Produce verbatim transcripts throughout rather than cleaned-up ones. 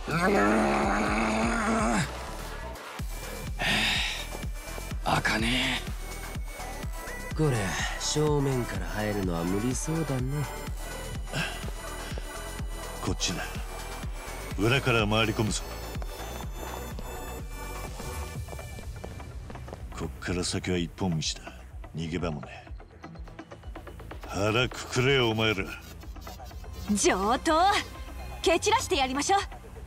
あかねえ。これ正面から入るのは無理そうだね。 こっちだ。裏から回り込むぞ。こっから先は一本道だ。逃げ場もね。腹くくれお前ら。 上等。蹴散らしてやりましょう。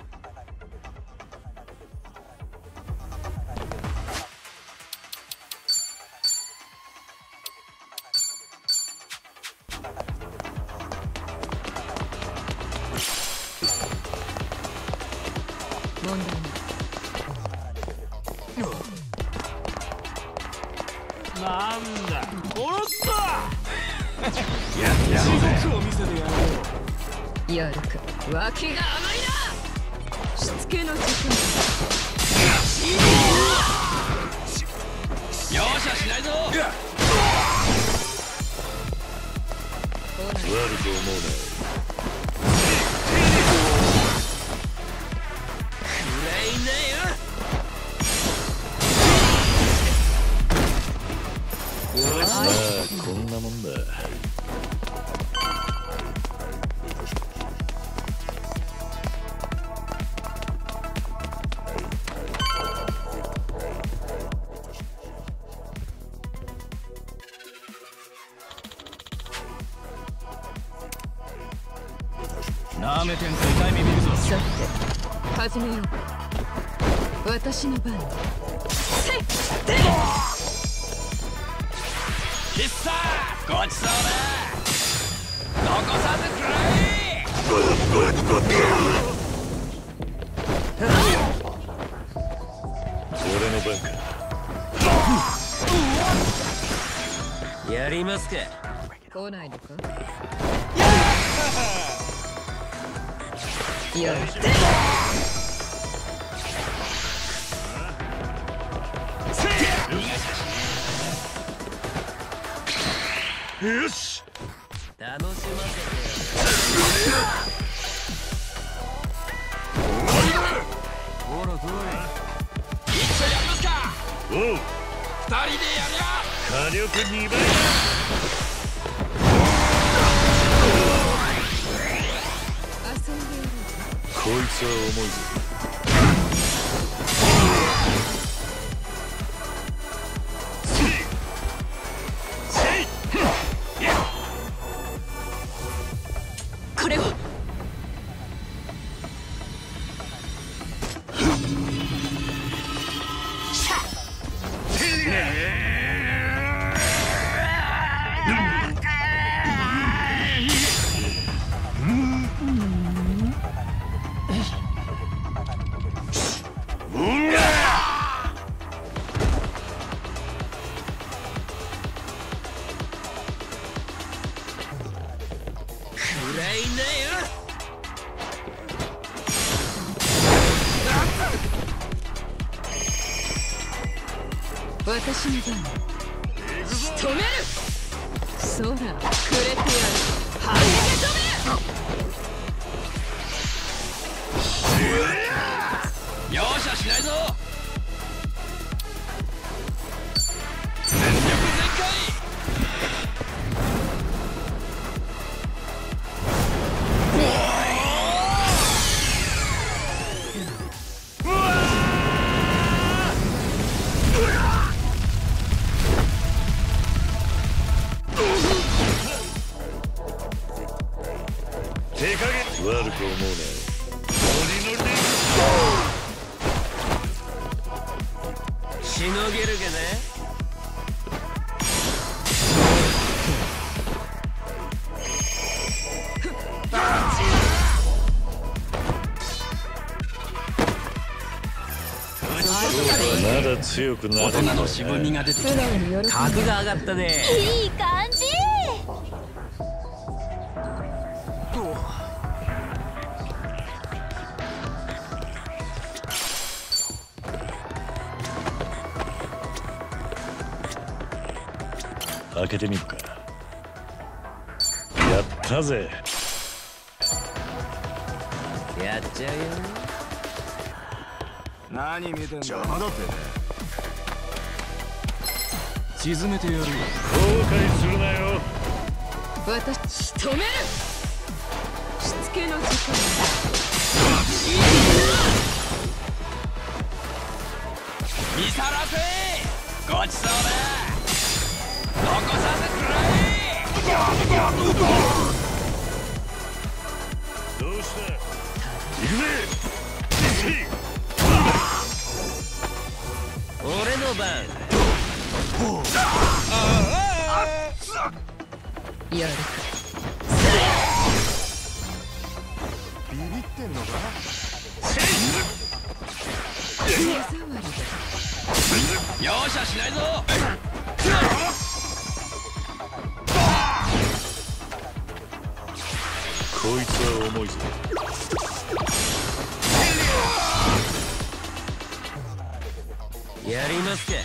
問題ない。 なんだ殺ったやってやろうぜ。 地獄を見せてやろう。 やるか。脇が甘いな。しつけの時間。 容赦しないぞ。 悪く思うな。まあこんなもんだ。 なめてんと痛い目見るぞ。 さて始めよう。私の番。せっ必殺ごちそうだ。残さずくらえ。 俺の番か。 やりますか。 来ないのか。やる。 よし。 楽しませてよ。ほら来い。一緒やりますか。 おう。 二人でやりゃ。 火力にばいだ。 遊んでいる。 こいつは重いぞ。 これを。 私の番。仕留める。そらくれてやる。はげ止め。 容赦しないぞ。全力全開。 手加減悪く思うな。ノリノリでしのげるけね。 まだ強くなる。 大人の渋みが出てきた。格が上がったね。 いい感じ。 開けてみるか。やったぜ。 やっちゃうよ。 何見てんだ。 邪魔だってね。 沈めてやるよ。 後悔するなよ。 私仕留める。しつけの時間。 見さらせ。ごちそうだ。残さずくらえ。 どうした。行くぜ。 俺の番。 やるか。 ビビってんのか。 手触りだ。 容赦しないぞ。 こいつは重いぞ。 やりますか。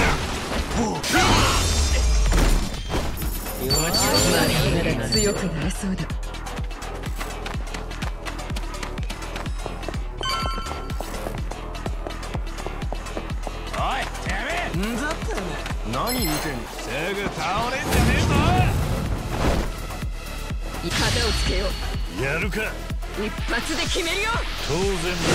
まだ強くなれそうだ。 おい、てめえ。んざってるね。 何見てんの。 すぐ倒れんじゃね旗をつけよう。 やるか。 一発で決めるよ。 当然だ。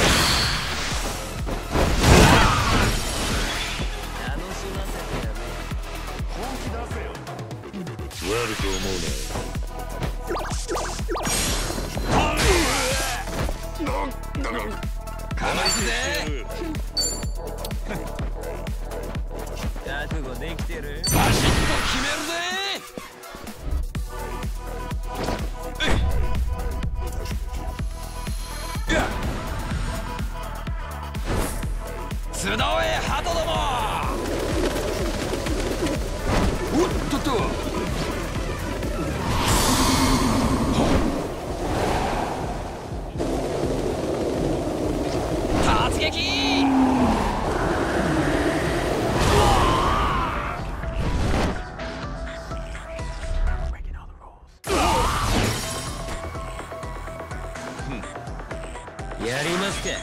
楽しませてやる。 本気出せよ。悪く思うな。 かますぜ。覚悟できてる。バシッと決めるぜ。集え鳩ども。おっとっと。突撃。やりますか。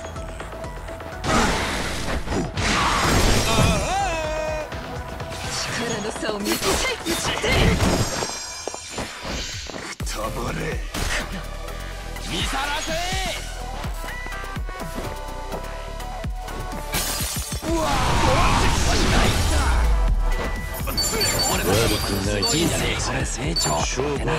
力の差を見せて。 くたばれ。 見さらせ。うわ俺も人生これ成長勝負あったな。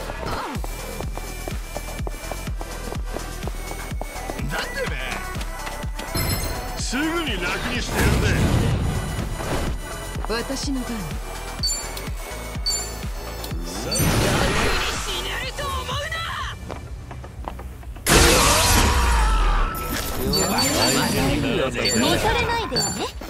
なんでね。すぐに楽にしてやるぜ。 私の番。 死ねると思うな。 もたれないでね。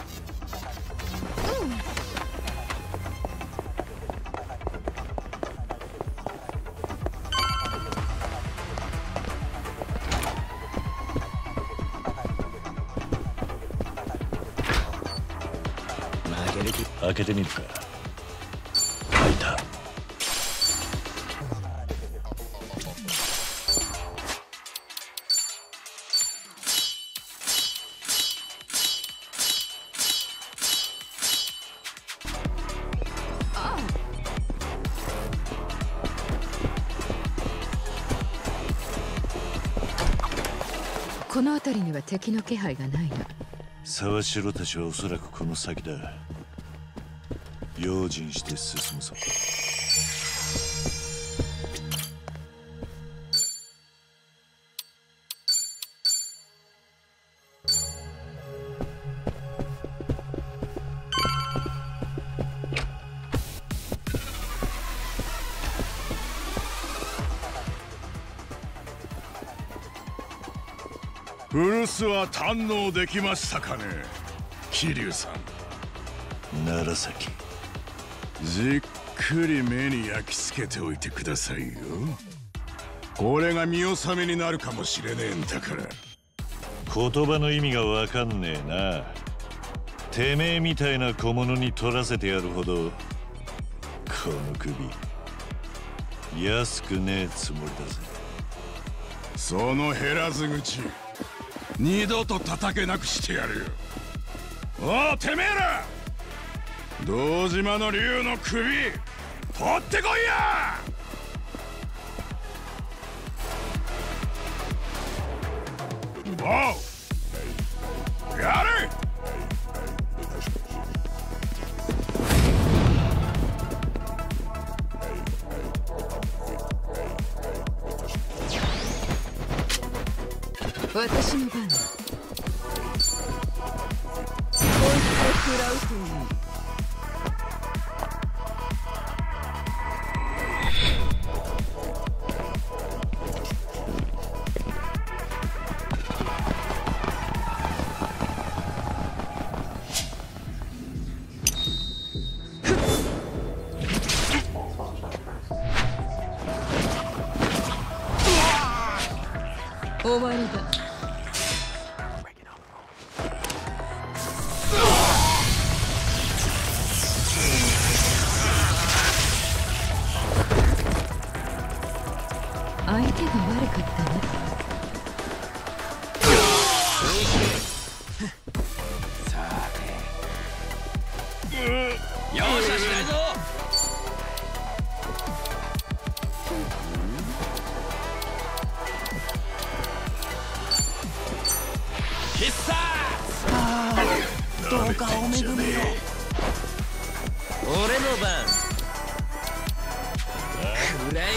開けてみるか。開いた。 この辺りには敵の気配がないな。 沢城たちはおそらくこの先だ。用心して進むぞ。 古巣は堪能できましたかね、桐生さん。 楢崎、 じっくり目に焼き付けておいてくださいよ。これが見納めになるかもしれねえんだから。 言葉の意味がわかんねえな。てめえみたいな小物に取らせてやるほどこの首安くねえつもりだぜ。 その減らず口二度と叩けなくしてやるよ。おうてめえら、堂島の竜の首取ってこいや。おうやれ。 私の番だ。こいつを食らうといい。終わりだ。相手が悪かったね。 さて容赦しないぞ。必殺。どうかお恵みを。俺の番。暗いなよ。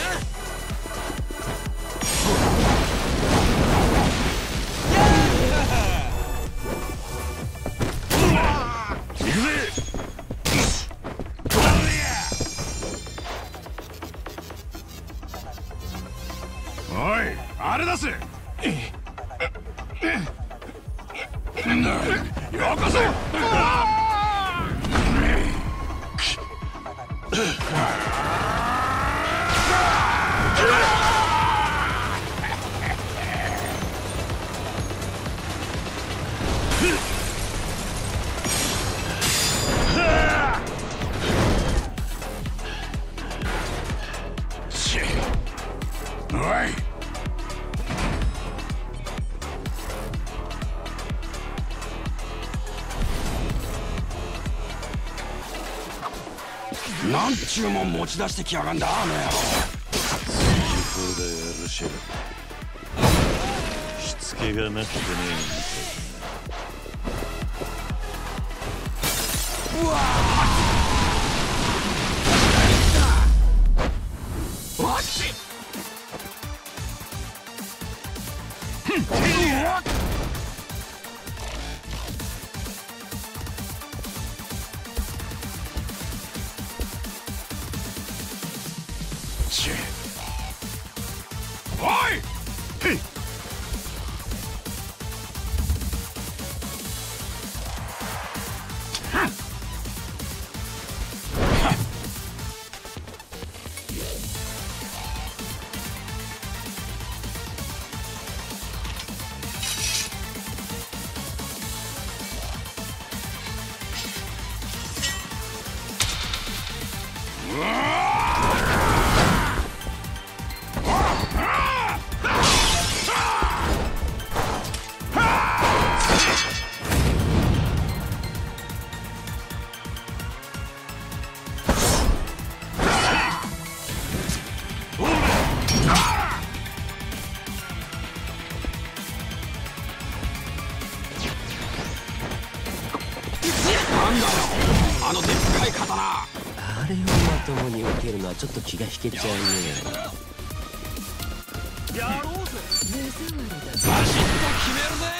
おい、あれ出せ。よこせ。おい、なんちゅうもん持ち出してきやがんだ、あの野郎。 そうだよ、ルシェル。しつけがなくてね。 うわーわっしおい、へい。 あのでっかい刀。 あれをまともに受けるのはちょっと気が引けちゃうね。 やろうぜ。 目障りだ。 バシッと決めるぜ。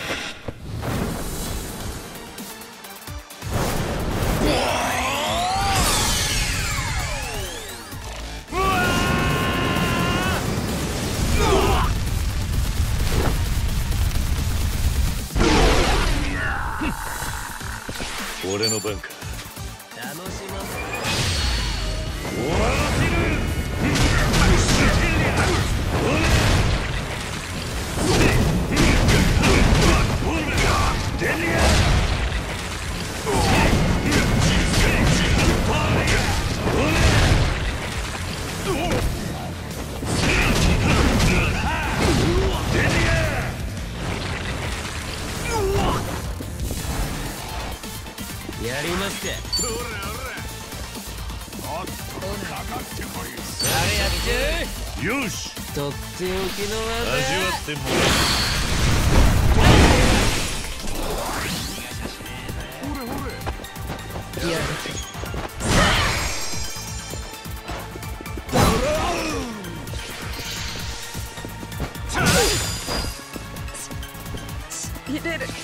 俺の番か。 楽しませ終わらせる。 よしとっておきの味わ技ってもやる入れる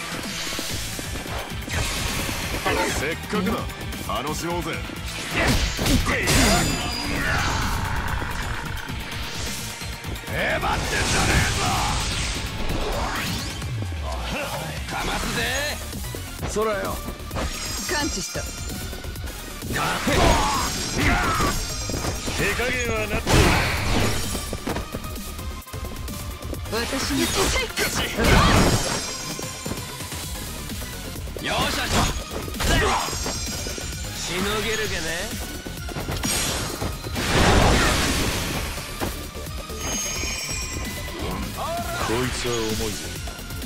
せっかくだ楽しもうぜ。えばってんじゃねかますぜ。 えぞ。そらよ。 感知した手加減はなって私によっしゃしのげるかね。 こいつは重いぜ。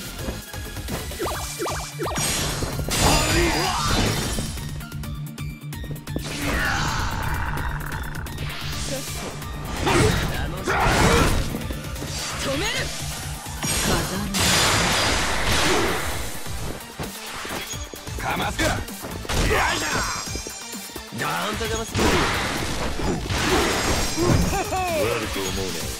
止めるかますか。 ガーンと邪魔する。 悪く思うな。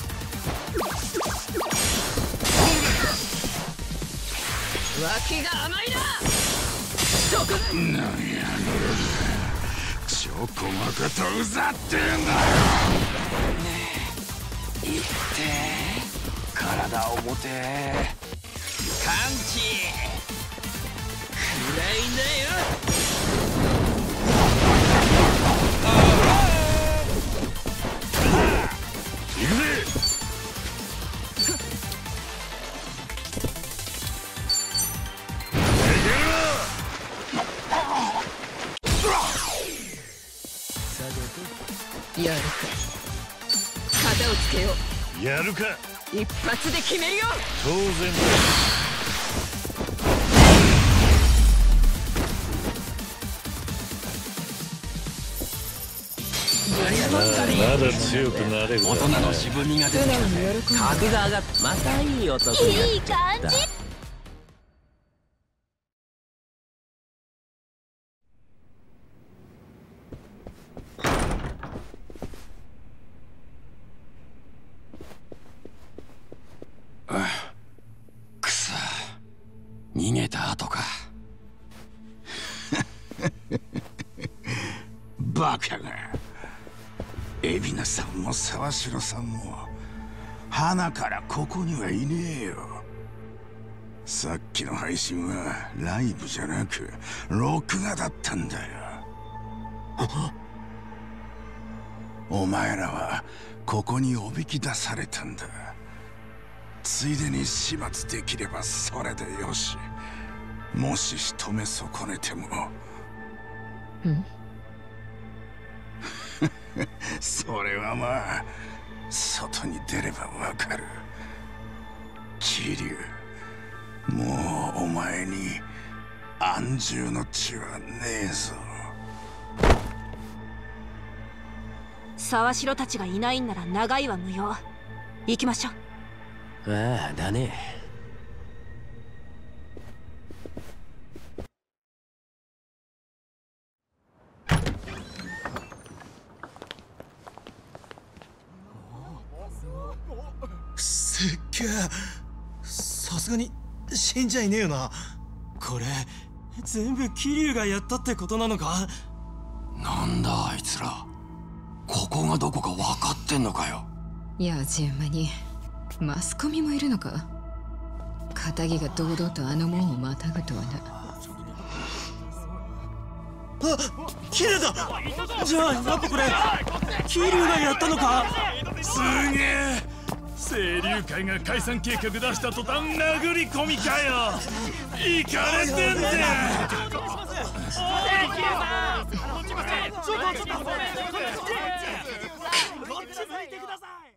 脇が甘いななんやちょこまかとうざってんだよ。 いって体を持て感知暗いんだよ。 行くぜ。 やるか肩をつけよう。 やるか。 一発で決めるよ。 当然だ。まだ強くなれる大人の渋みが出てきたぜ。 格が上がっまたいい男になっいい感じ。 くそ逃げた後か。 バカが。海老名さんも沢城さんも花からここにはいねえよ。さっきの配信はライブじゃなく録画だったんだよ。お前らはここにおびき出されたんだ。ついでに始末できればそれでよし。もし仕留め損ねてもうんそれはまあ外に出ればわかる。桐生、もうお前に安住の地はねえぞ。 沢城たちがいないんなら長いは無用。行きましょう。 ああだね。 すっげえ。さすがに死んじゃいねえよな。これ全部桐生がやったってことなのか。 なんだあいつら、ここがどこか分かってんのかよ。 やじ馬にマスコミもいるのか。片木が堂々とあの門をまたぐとはな。 あ、桐生だ。じゃあやっぱこれ桐生がやったのか。 すげえ。清流会が解散計画出した途端殴り込みかよ。いかれてんぜ。 ちょっとちょっとこっち向いてください。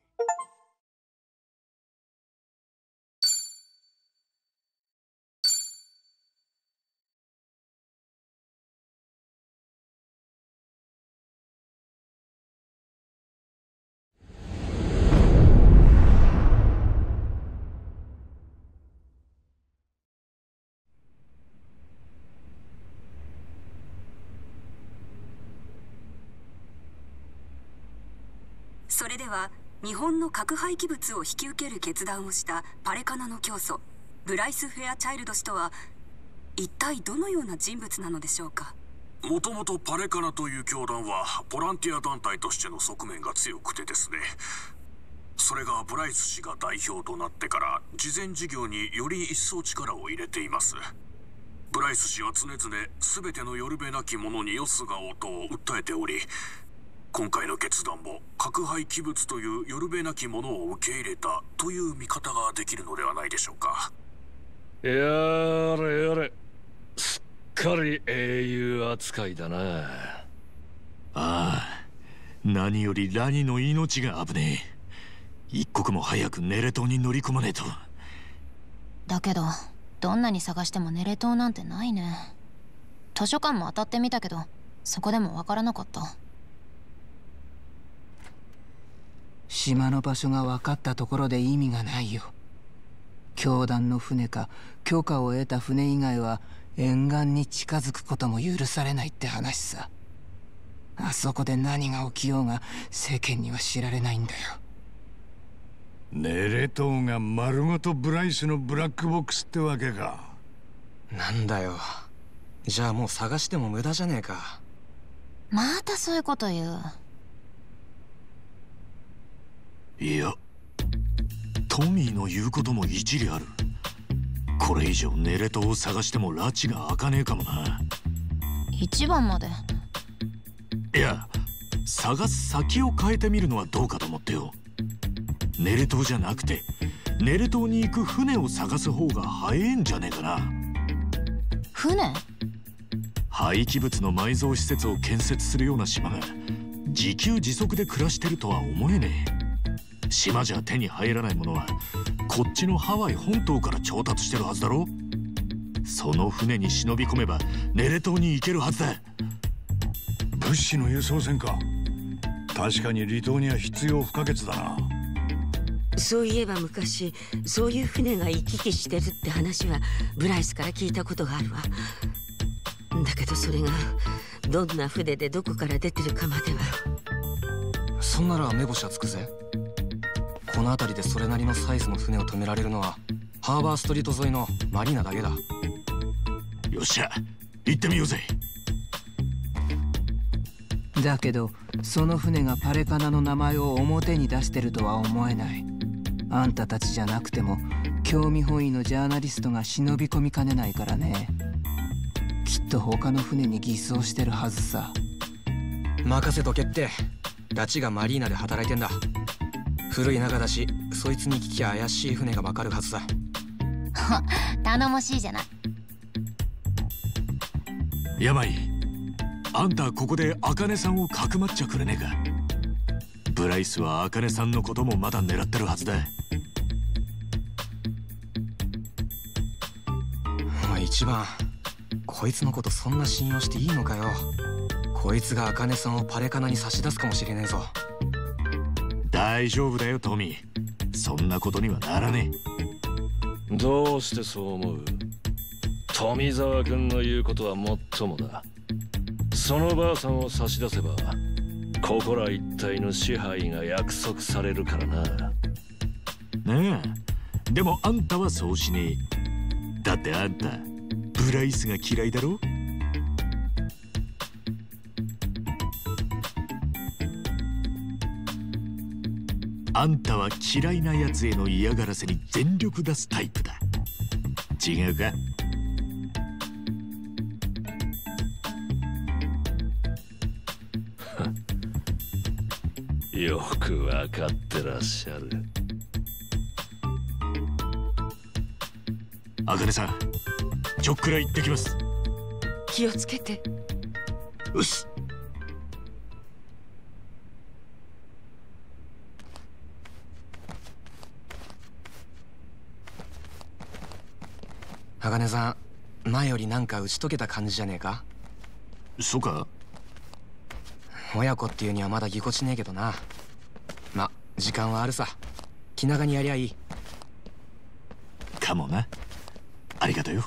それでは日本の核廃棄物を引き受ける決断をしたパレカナの教祖ブライス・フェアチャイルド氏とは一体どのような人物なのでしょうか。 もともとパレカナという教団はボランティア団体としての側面が強くてですね、それがブライス氏が代表となってから慈善事業により一層力を入れています。ブライス氏は常々全てのよるべなき者によすがおうと訴えており、今回の決断も核廃棄物というよるべなきものを受け入れたという見方ができるのではないでしょうか。 やれやれ、すっかり英雄扱いだな。 ああ、何よりラニの命が危ねえ。一刻も早くネレ島に乗り込まねえと。 だけどどんなに探してもネレ島なんてないね。図書館も当たってみたけどそこでもわからなかった。 島の場所が分かったところで意味がないよ。教団の船か許可を得た船以外は沿岸に近づくことも許されないって話さ。あそこで何が起きようが世間には知られないんだよ。 ネレ島が丸ごとブライスのブラックボックスってわけか。 なんだよ、じゃあもう探しても無駄じゃねえか。 またそういうこと言う。 いや、トミーの言うことも一理ある。これ以上ネレ島を探しても拉致が開かねえかもな。 一番まで。 いや、探す先を変えてみるのはどうかと思ってよ。ネレ島じゃなくてネレ島に行く船を探す方が早いんじゃねえかな。 船？ 廃棄物の埋蔵施設を建設するような島が自給自足で暮らしてるとは思えねえ。島じゃ手に入らないものはこっちのハワイ本島から調達してるはずだろ。その船に忍び込めばネレ島に行けるはずだ。 物資の輸送船か。確かに離島には必要不可欠だな。 そういえば昔そういう船が行き来してるって話はブライスから聞いたことがあるわ。だけどそれがどんな船でどこから出てるかまでは。 そんなら目星はつくぜ。この辺りでそれなりのサイズの船を止められるのはハーバーストリート沿いのマリーナだけだ。 よっしゃ、行ってみようぜ。 だけどその船がパレカナの名前を表に出してるとは思えない。あんたたちじゃなくても興味本位のジャーナリストが忍び込みかねないからね。きっと他の船に偽装してるはずさ。 任せとけって。ダチがマリーナで働いてんだ。古い仲だし、そいつに聞きゃ怪しい船がわかるはずだ。 頼もしいじゃない。 山井、あんたここで茜さんをかくまっちゃくれねえか。ブライスは茜さんのこともまだ狙ってるはずだ。 お前一番、こいつのことそんな信用していいのかよ。こいつが茜さんをパレカナに差し出すかもしれねえぞ。 大丈夫だよトミー、そんなことにはならねえ。どうしてそう思う？富沢君の言うことはもっともだ。そのばあさんを差し出せばここら一帯の支配が約束されるからな。 ねえ、でもあんたはそうしねえ。だってあんたブライスが嫌いだろ。あんたは嫌いなやつへの嫌がらせに全力出すタイプだ。違うか？ よくわかってらっしゃる。 茜さん、ちょっくら行ってきます。 気をつけて。 よし。 茜さん、前よりなんか打ち解けた感じじゃねえか？ そうか？ 親子っていうにはまだぎこちねえけどな。ま、時間はあるさ。気長にやりゃいい。 かもな。ありがとうよ。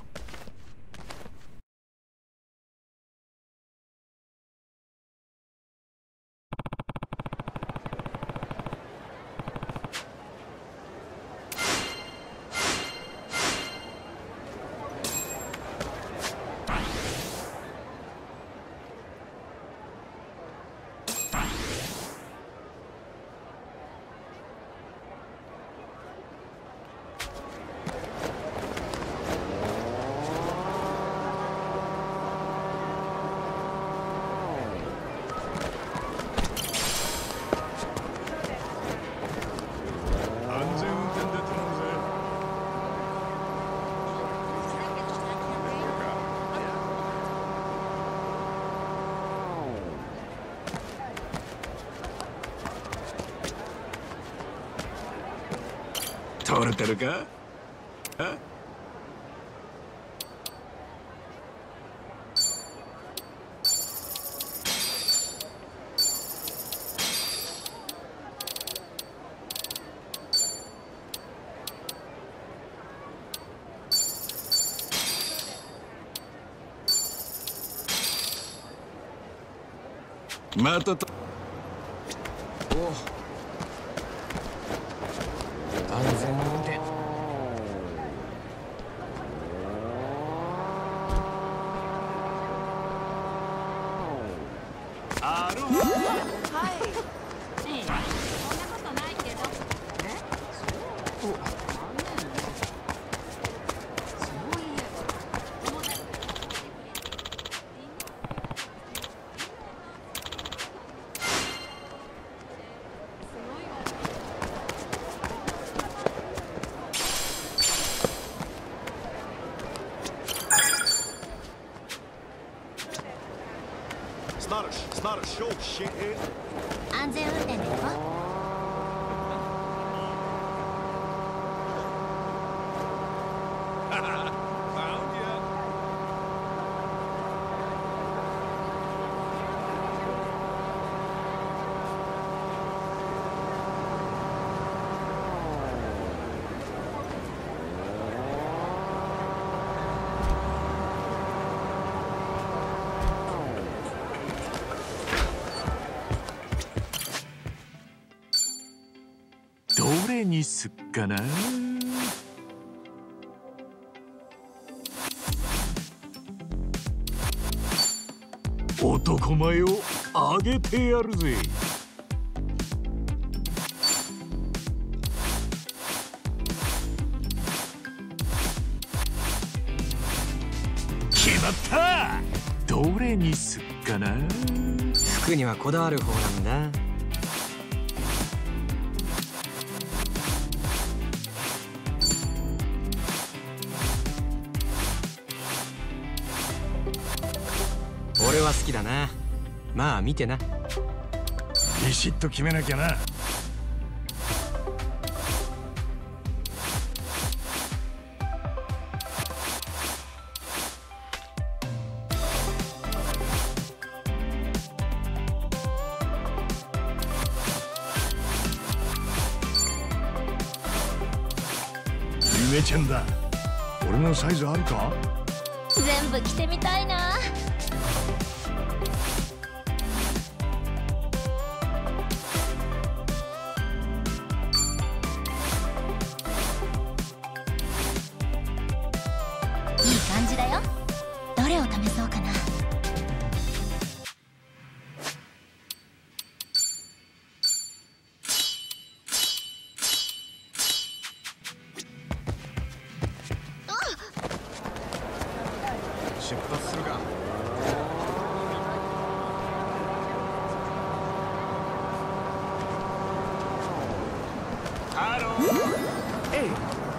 惚れてるか？あ？またとお安全運転あるはいねえそんなことないけどえそうそういえば安全運転で行こう。 どれにすっかな。男前をあげてやるぜ。決まった。どれにすっかな。 服にはこだわる方なんだ。俺は好きだな。まあ見てな。 ビシッと決めなきゃな。ゆめちゃんだ。俺のサイズあるか？ 全部着てみたいな。いい感じだよ。どれを試そうかな。 出発するか。ハロー。えい。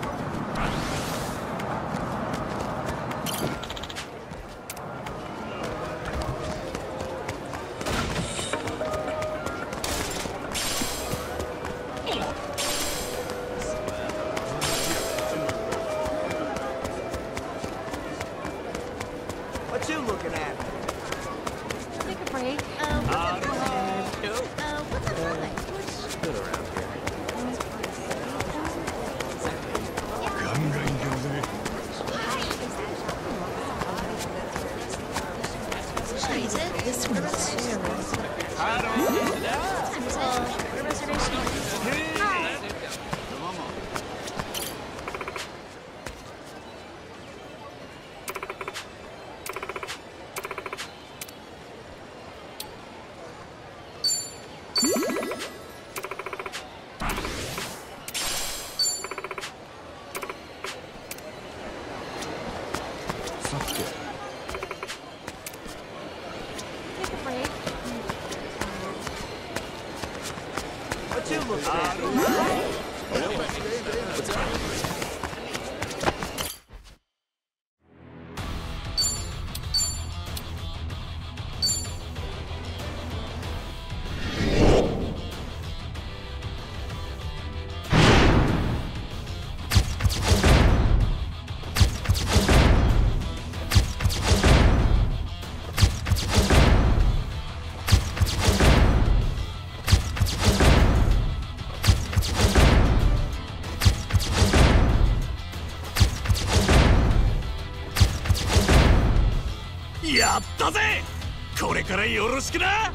What you looking at? Take a break. Uh, what's uh, it like? Uh, what's it like? It's good around here. ガンガン行けるぜ。 This one's What you looking at? What's up? やったぜ。これからよろしくな。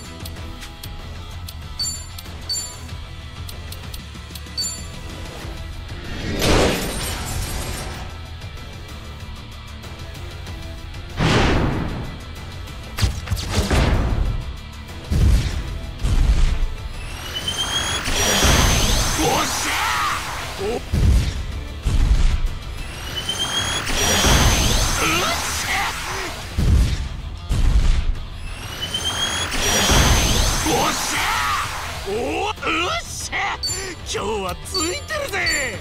今日はついてるぜ。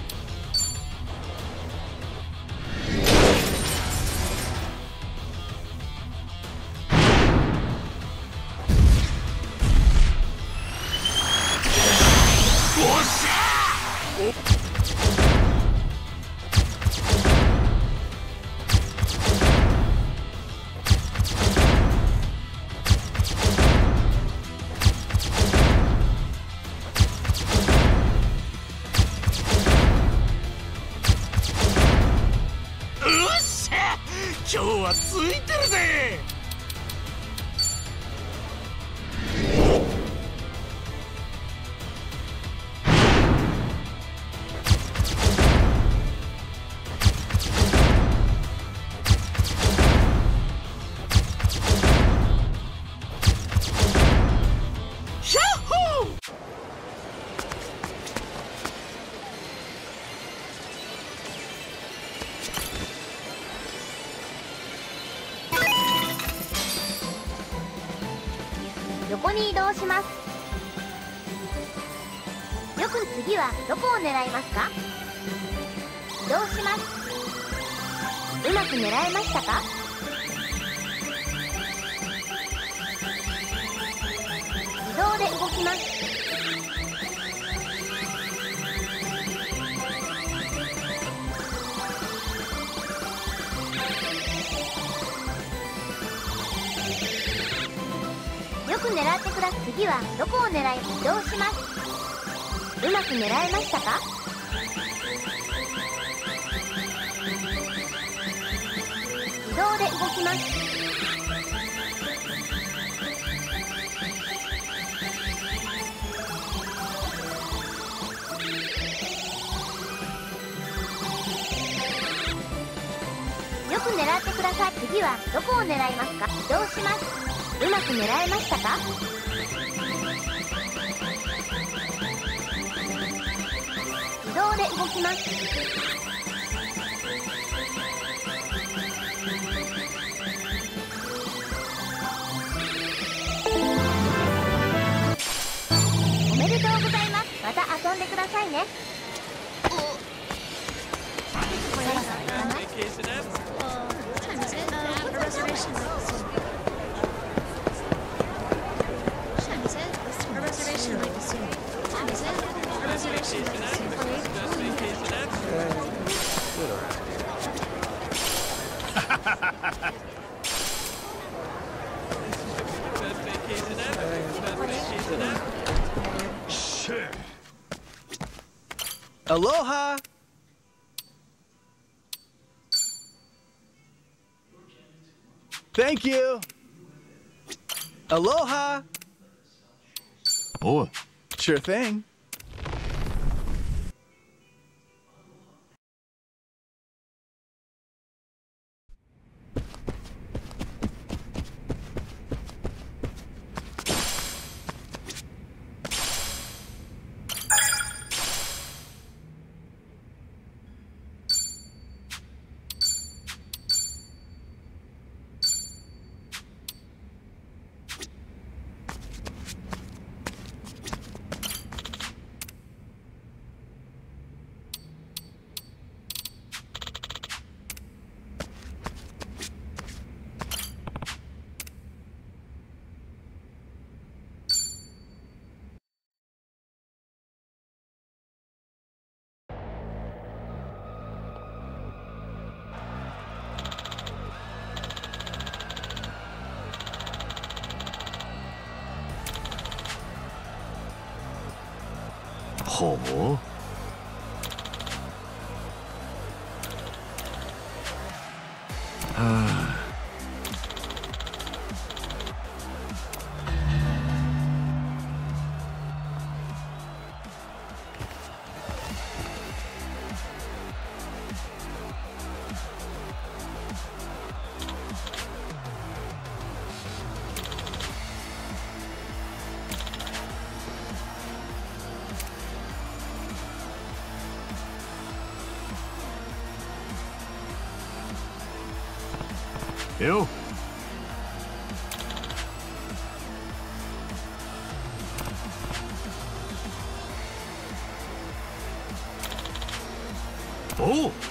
おっしゃ今日はついてるぜ。ヒャッホー。 横に移動します。よく次はどこを狙いますか？移動します。うまく狙えましたか？自動で動きます。よく狙ってください。次はどこを狙い移動します。うまく狙えましたか？自動で動きます。よく狙ってください。次はどこを狙いますか？移動します。うまく狙えましたか？自動で動きます。おめでとうございます。また遊んでくださいね。 Aloha! Thank you! Aloha! Oh. Sure thing. ほう。はあ、 よ。おう。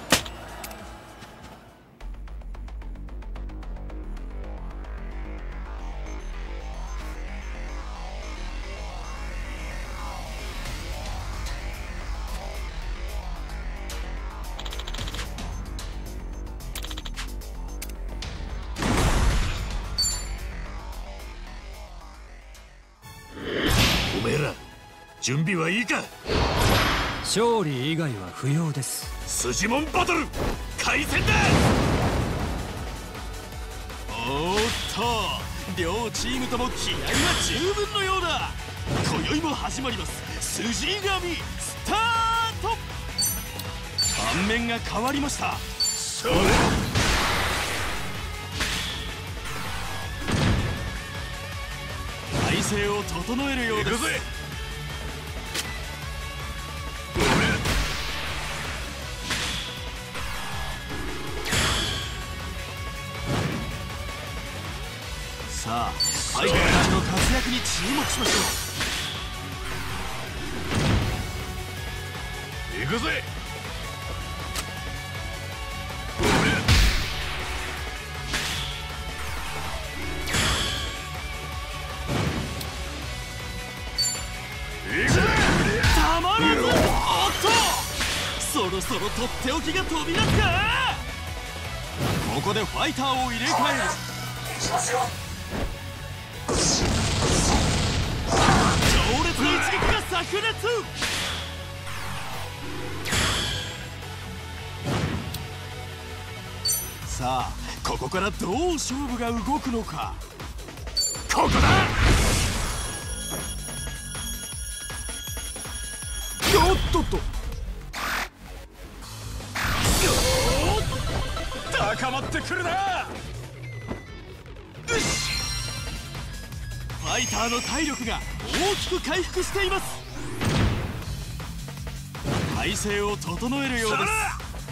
おめえら準備はいいか。 勝利以外は不要です。 筋モンバトル開戦だ。おーっと、両チームとも気合が十分のようだ。今宵も始まります、筋神スタート。盤面が変わりました。それ体勢を整えるようです。さあ、ファイターたちの活躍に注目しましょう。行くぜ。たまらず。おっと、そろそろとっておきが飛び出すか。ここでファイターを入れ替える。強烈な一撃が炸裂。さあ、ここからどう勝負が動くのか。ここだ。おっとっと、高まってくるな。よし、ファイターの体力が大きく回復しています。体勢を整えるようです。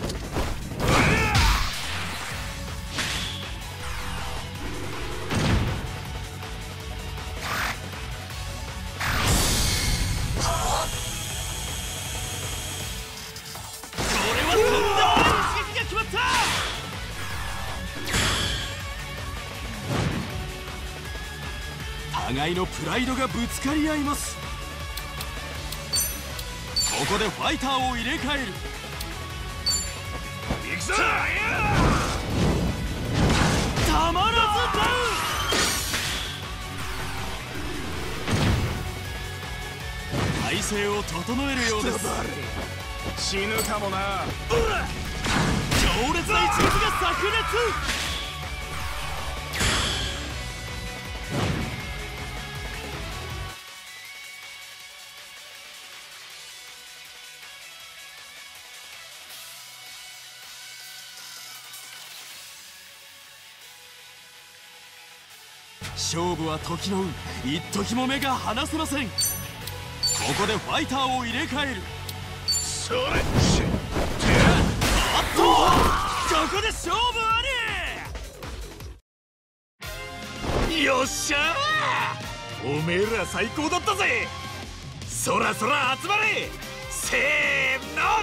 互いのプライドがぶつかり合います。ここでファイターを入れ替える。行くぞ。たまらずダウン。体勢を整えるようです。死ぬかもな。強烈な一撃が炸裂。勝負は時の運、一時も目が離せません。ここでファイターを入れ替える。それ、あっと、ここで勝負あり。よっしゃー、おめえら最高だったぜ。そらそら集まれ。せーの。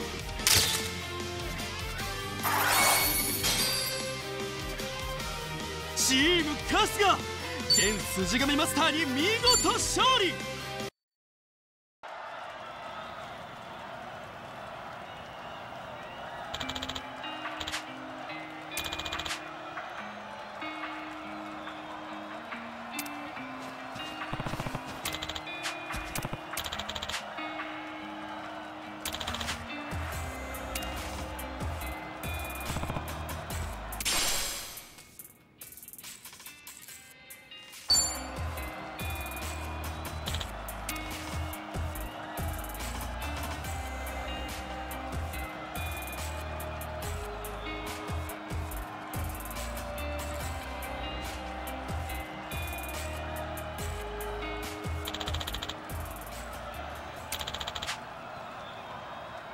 チーム春日、現筋神マスターに見事勝利。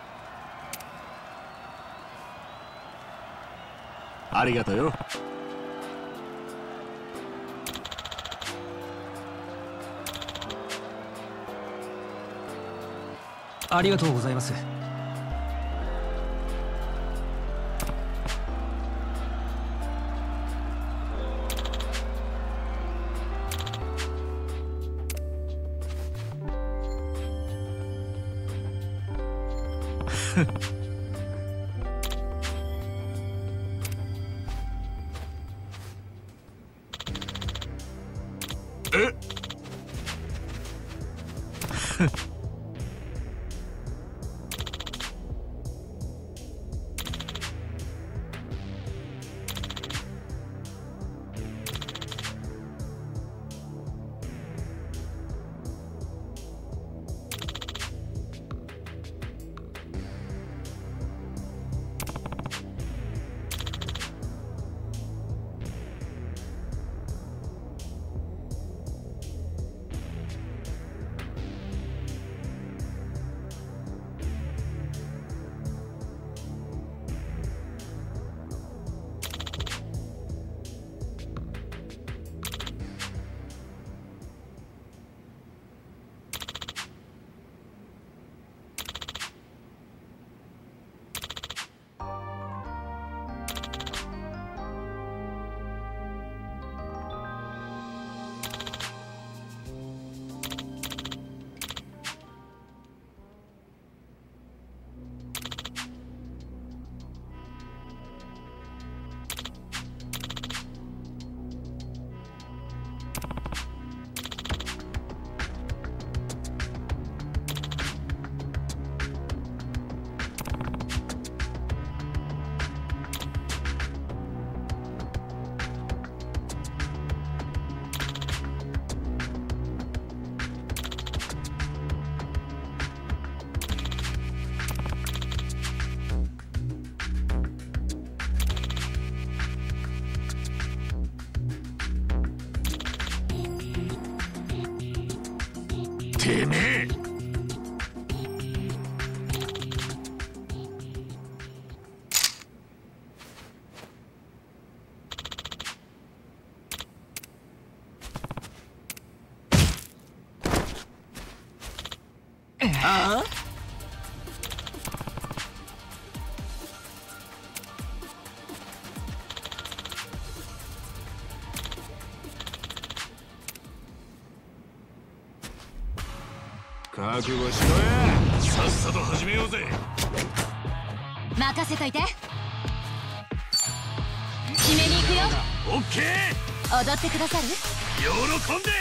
ありがとうよ。 ありがとうございます。 えてめえああ覚悟しろや。さっさと始めようぜ。 任せといて。決めに行くよ。 オッケー。踊ってくださる？ 喜んで。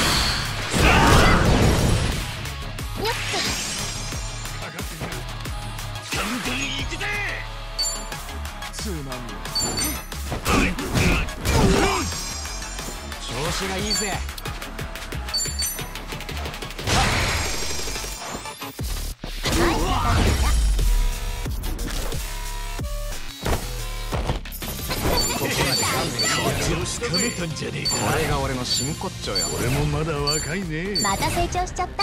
よっと。 かかってくる。ガンガン行くぜ。つまんねえ。 調子がいいぜ。 掴めたんじゃねえか。 これが俺の真骨頂や。 俺もまだ若いね。 また成長しちゃった。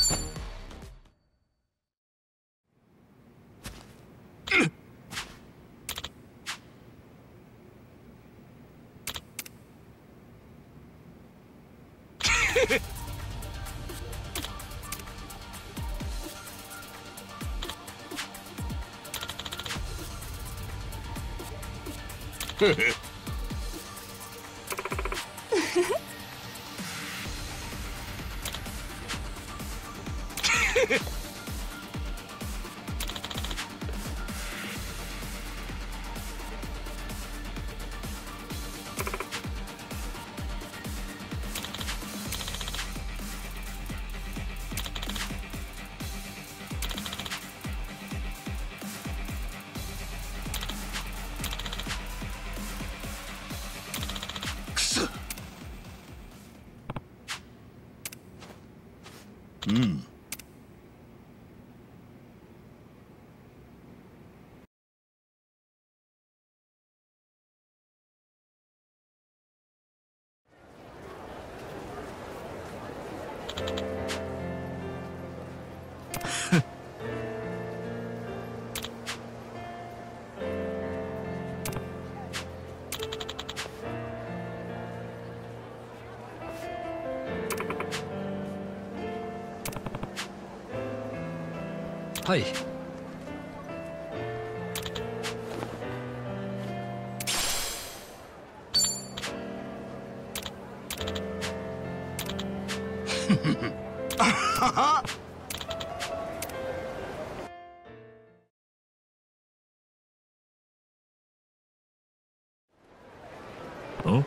うん。 はい。 ん？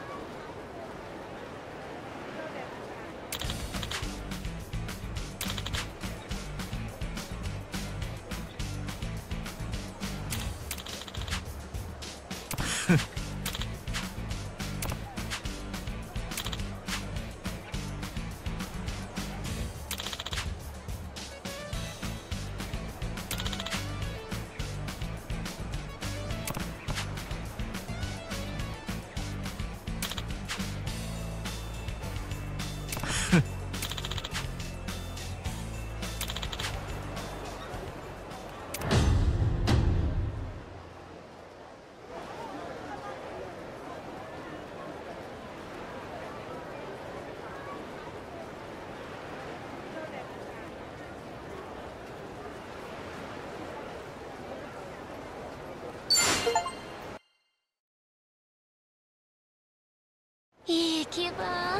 いい気分。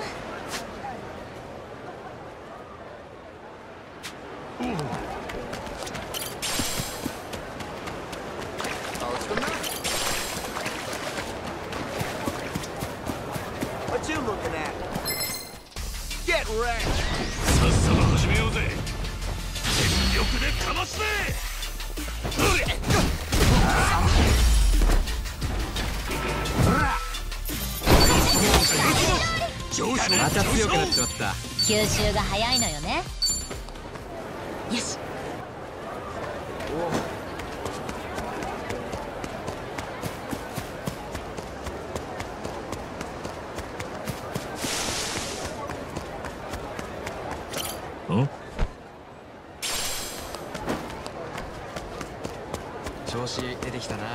What you looking at? Get wrecked. さっさと始めようぜ。全力でかますぜ。 また強くなっちまった。 吸収が早いのよね。よし。 ん？ 調子出てきたな。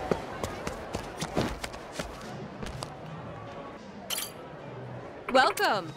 Welcome.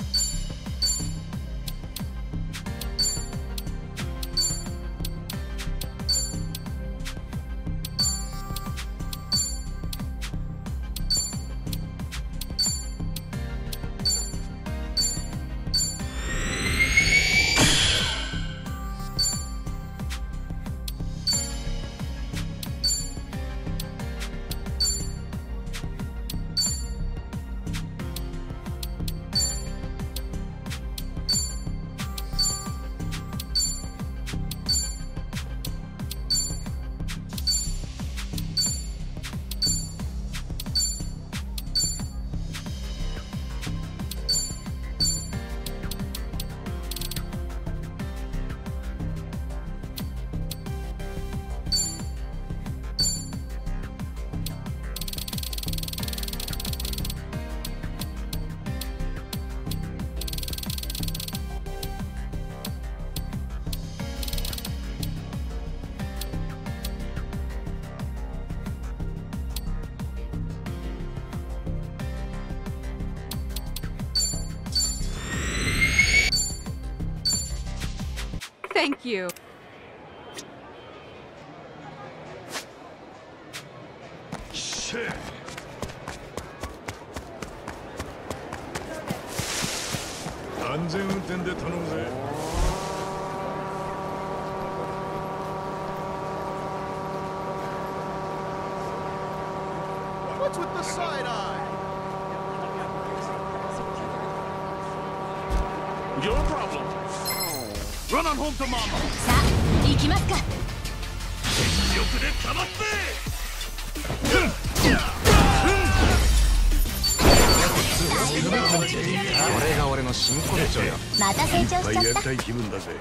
Thank you. Shit. 安全運転で頼むぜ。 What's with the side eye? Your problem. Run on home to mama. さあ、行きますか。 全力でかまって。 これが俺の真骨頂よ。 また成長しちゃった。 いっぱいやりたい気分だぜ。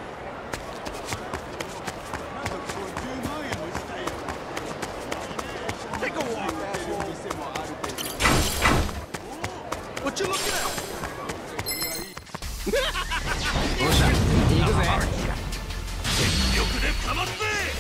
What you looking at? どうした？行くぜ。 全力でかまって。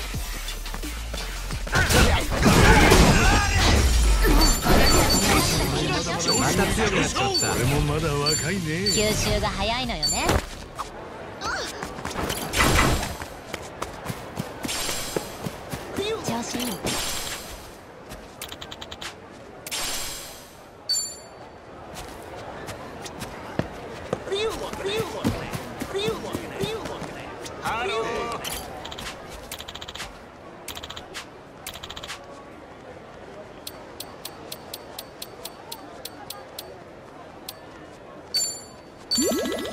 また強くなっちゃった。 俺もまだ若いね。 吸収が早いのよね。 調子いい。 you